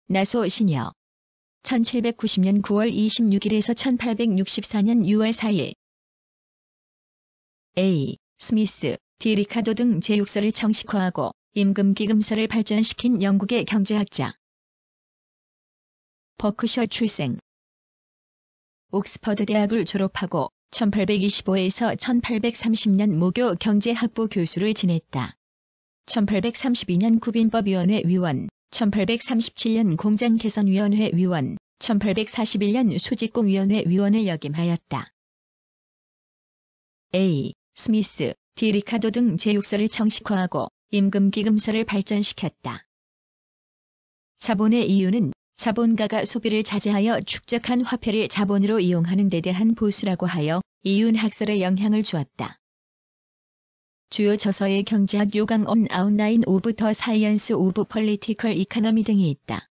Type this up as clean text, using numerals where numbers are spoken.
나소 시녀. 1790년 9월 26일에서 1864년 6월 4일. A. 스미스, 디 리카도 등 제육서를 정식화하고 임금기금서를 발전시킨 영국의 경제학자. 버크셔 출생. 옥스퍼드 대학을 졸업하고 1825에서 1830년 무교 경제학부 교수를 지냈다. 1832년 구빈법위원회 위원, 1837년 공장개선위원회 위원, 1841년 수직공위원회 위원을 역임하였다. A. 스미스, 디 리카도 등 제육서를 정식화하고 임금기금서를 발전시켰다. 자본의 이유는 자본가가 소비를 자제하여 축적한 화폐를 자본으로 이용하는 데 대한 보수라고 하여 이윤학설에 영향을 주었다. 주요 저서의 경제학 요강 on Outline of the Science of Political Economy 등이 있다.